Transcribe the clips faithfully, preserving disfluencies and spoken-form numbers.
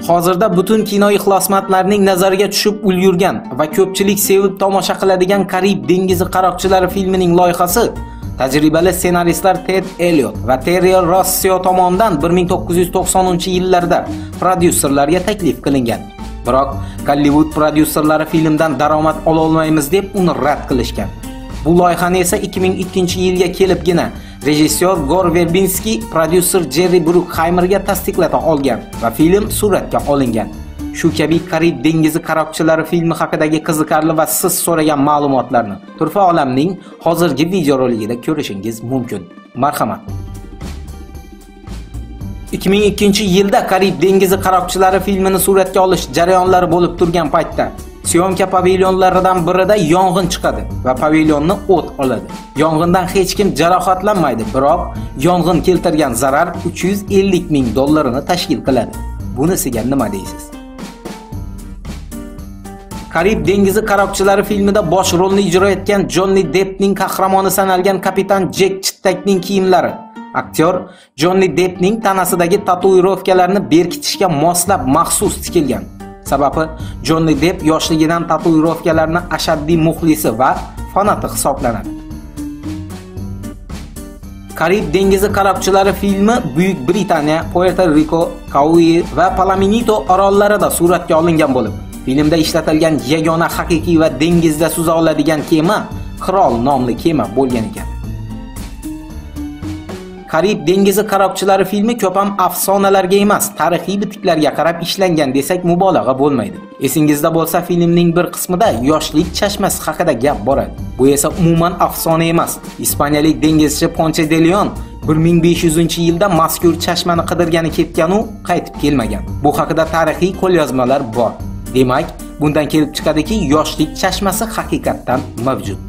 Hozirda butun kino ixlosmandlarining nazariga tushib ulgurgan va ko'pchilik sevib tomosha qiladigan Karib dengizi qaroqchilari filmining loyihasi tajribali ssenaristlar Ted Elliot va Terry Rossio tomonidan bir ming to'qqiz yuz to'qsoninchi yillarda prodyuserlarga taklif qilingan. Biroq Gollivud prodyuserlari filmdan daromad ola olmaymiz deb uni rad qilishgan. Bu loyihani esa ikki ming ikkinchi yilga kelibgina rejissyor Gore Verbinski prodyuser Jerry Bruckheimerga tasdiqlata olgan va film suratga olingan. Shu kabi Karib dengizi qaroqchilari filmi haqidagi qiziqarli va siz so'ragan ma'lumotlarni Turfa olamning hozirgi videorolikida ko'rishingiz mumkin. Marhamat. ikki ming ikkinchi yilda Karib dengizi qaroqchilari filmini suratga olish jarayonlari bo'lib turgan paytda syomka pavilyonlaridan birida yong'in chiqadi va pavilyonni o't oladi. Yong'indan hech kim jarohatlanmaydi, biroq yong'in keltirgan zarar uch yuz ellik ming dollarini tashkil qiladi. Bunisiga nima deysiz? Karib dengizi qaroqchilari filmida bosh rolni ijro etgan Johnny Deppning qahramoni sanalgan kapitan Jek Chittakning kiyimlari aktyor Johnny Deppning tanasidagi tatuirovkalarni berkitishga moslab maxsus tikilgan. Sababi Johnny Depp yoshligidan tatuirovkalarni ashaddiy muxlisi va fanati hisoblanadi. Karib dengizi qaroqchilari filmi Buyuk Britaniya, Puerto Rico, Kauai va Palaminito orollarida suratga olingan bo'lib, filmda ishlatilgan yagona haqiqiy va dengizda suza oladigan kema Qirol nomli kema bo'lgan ekan. Karib dengizi qaroqchilari filmi ko'p ham afsonalarga emas, tarixiy bitiklarga qarab ishlangan desak mubolag'a bo'lmaydi. Esingizda bo'lsa, filmning bir qismida yoshlik chashmasi haqida gap boradi. Bu esa umuman afsona emas. Ispaniyalik dengizchi Ponce de Leon bir ming besh yuzinchi yilda mazkur chashmani qidirgani ketgan u qaytib kelmagan. Bu haqida tarixiy qo'lyozmalar bor. Demak, bundan kelib chiqadiki, yoshlik chashmasi haqiqatdan mavjud.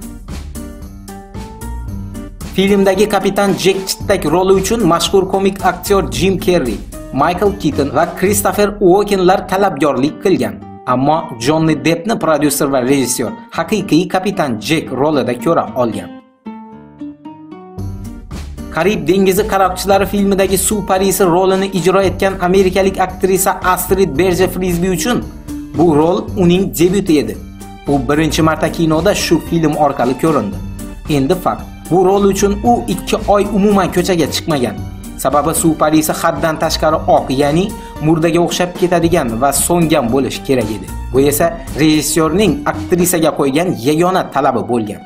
Filmdagi kapitan Jek Chittak roli uchun mashhur komik aktyor Jim Carrey, Michael Keaton va Christopher Walkenlar talabgorlik qilgan. Ammo Johnny Deppni prodyuser va rejissyor haqiqiy kapitan Jek rolida ko'ra olgan. Karib dengizi qaroqchilari filmidagi suv parisi rolini ijro etgan amerikalik aktrisa Astrid Berge Frisbee uchun bu rol uning debyuti edi. U birinchi marta kinoda shu film orqali ko'rindi. Endi fakt, bu rol uchun u ikki oy umuman ko'chaga chiqmagan. Sababi suv parisi haddan tashqari oq, ya'ni murdaga o'xshab ketadigan va so'ngan bo'lish kerak edi. Bu esa rejissyorning aktrisaga qo'ygan yagona talabi bo'lgan.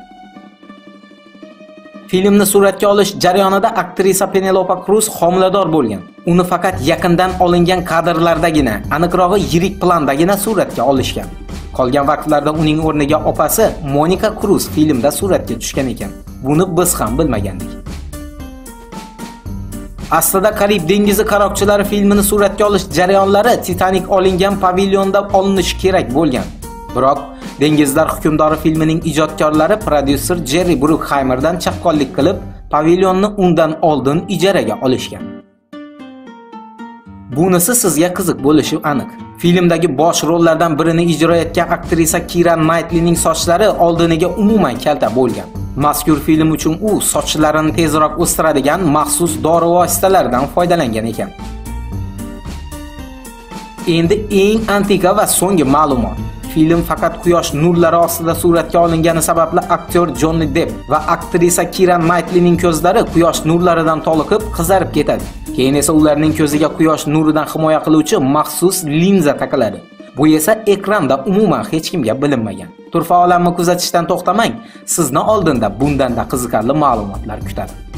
Filmni suratga olish jarayonida aktrisa Penelope Cruz homilador bo'lgan. Uni faqat yaqindan olingan kadrlardagina, aniqrog'i yirik plandagina suratga olishgan. Qolgan vaqtlarda uning o'rniga opasi Monica Cruz filmda suratga tushgan ekan. Buni biz ham bilmagandik. Aslida Karib dengizi qaroqchilari filmini suratga olish jarayonlari Titanic olingan pavilyonda olinishi kerak bo'lgan. Biroq Dengizlar hukmdori filmining ijodkorlari prodyuser Jerry Bruckheimerdan chaqqonlik qilib, pavilyonni undan oldin ijaraga olishgan. Bunisi sizga qiziq bo'lishi aniq. Filmdagi bosh rollardan birini ijro etgan aktrisa Keira Knightleyning sochlari oldiniga umuman kalta bo'lgan. Mazkur film uchun u sochlarini tezroq o'stiradigan maxsus dori vositalaridan foydalangan ekan. Endi eng antiqa va so'nggi ma'lumot. Film faqat quyosh nurlari ostida suratga olingani sababli aktyor Johnny Depp va aktrisa Keira Knightleyning ko'zlari quyosh nurlaridan toliqib qizarib ketadi. Keyin esa ularning ko'ziga quyosh nuridan himoya qiluvchi maxsus linza taqiladi. Bu esa ekranda umuman hech kimga bilinmagan. Turfa olamni kuzatishdan to'xtamang, sizni oldinda bundan da qiziqarli ma'lumotlar kutadi.